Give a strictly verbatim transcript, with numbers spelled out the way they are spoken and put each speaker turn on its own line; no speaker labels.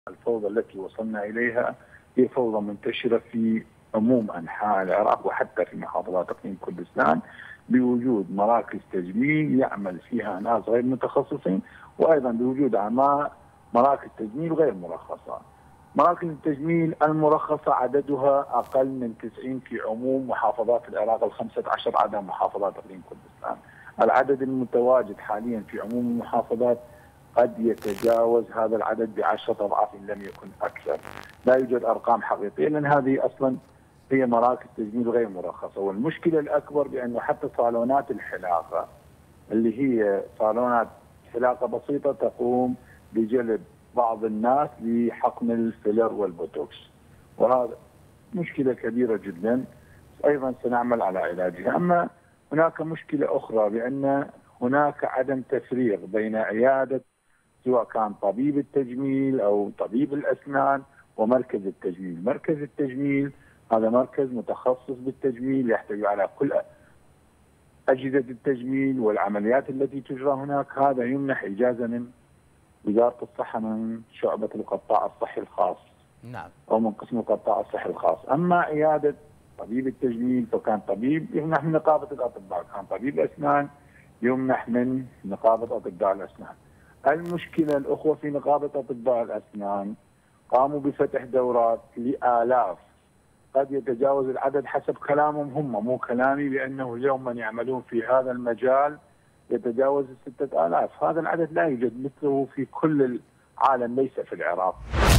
الفوضى التي وصلنا إليها هي فوضى منتشرة في عموم أنحاء العراق وحتى في محافظات إقليم كردستان، بوجود مراكز تجميل يعمل فيها ناس غير متخصصين، وأيضا بوجود أعمال مراكز تجميل غير مرخصة. مراكز التجميل المرخصة عددها أقل من تسعين في عموم محافظات العراق الخمسة عشر عدد محافظات إقليم كردستان. العدد المتواجد حاليا في عموم المحافظات قد يتجاوز هذا العدد بعشرة أضعاف إن لم يكن أكثر. لا يوجد أرقام حقيقية لأن هذه أصلا هي مراكز تجميل غير مرخصة. والمشكلة الأكبر بأنه حتى صالونات الحلاقة اللي هي صالونات حلاقة بسيطة تقوم بجلب بعض الناس لحقن الفيلر والبوتوكس، وهذا مشكلة كبيرة جدا أيضا سنعمل على علاجها. أما هناك مشكلة أخرى بأن هناك عدم تفريق بين عيادة سواء كان طبيب التجميل أو طبيب الأسنان ومركز التجميل. مركز التجميل هذا مركز متخصص بالتجميل يحتوي على كل أجهزة التجميل والعمليات التي تجرى هناك. هذا يمنح إجازة من وزارة الصحة من شعبة القطاع الصحي الخاص،
نعم،
أو من قسم القطاع الصحي الخاص. أما عيادة طبيب التجميل فكان طبيب يمنح من نقابة الأطباء، كان طبيب أسنان يمنح من نقابة أطباء الأسنان. المشكلة الأخوة في نقابة أطباء الأسنان قاموا بفتح دورات لآلاف، قد يتجاوز العدد حسب كلامهم هم مو كلامي، لأنه اليوم من يعملون في هذا المجال يتجاوز الستة آلاف. هذا العدد لا يوجد مثله في كل العالم ليس في العراق.